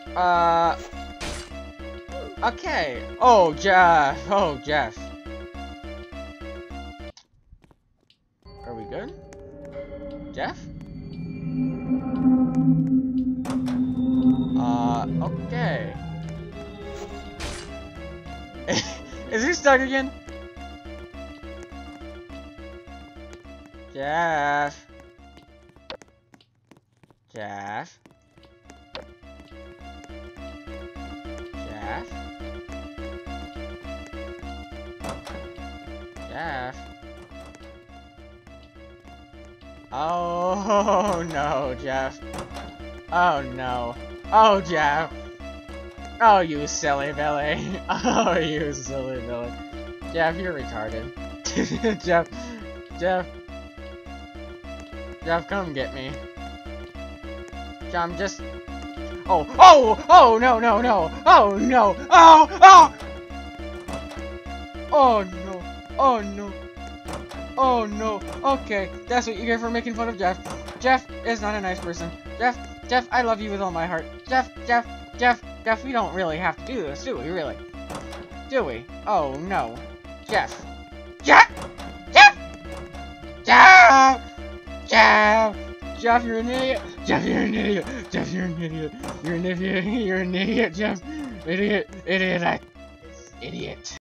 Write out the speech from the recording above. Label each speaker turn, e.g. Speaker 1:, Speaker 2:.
Speaker 1: Okay. Oh, Jeff. Oh, Jeff. Are we good? Jeff? Okay. Is he stuck again? Jeff. Jeff. Jeff. Jeff. Oh no, Jeff. Oh no. Oh, Jeff. Oh, you silly Billy. Oh, you silly Billy. Jeff, you're retarded. Jeff. Jeff. Jeff, come get me. I'm just... Oh, oh, oh, no, no, no. Oh, no. Oh, oh. Oh, no. Oh, no. Oh, no. Okay, that's what you get for making fun of Jeff. Jeff is not a nice person. Jeff, I love you with all my heart. Jeff, we don't really have to do this, do we, really? Do we? Oh, no. Jeff. Jeff, you're an idiot. Jeff, you're an idiot. Jeff, you're an idiot. You're an idiot. You're an idiot, Jeff. Idiot. Idiot. Idiot.